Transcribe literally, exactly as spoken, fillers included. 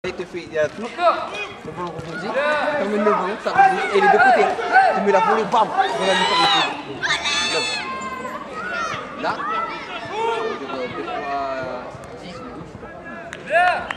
te fait, il y a tout. Le ballon rebondit, comme une neuf, ça rebondit, et les deux côtés. Tu mets la volée, bam, voilà le côté. Là, deux fois dix ou douze.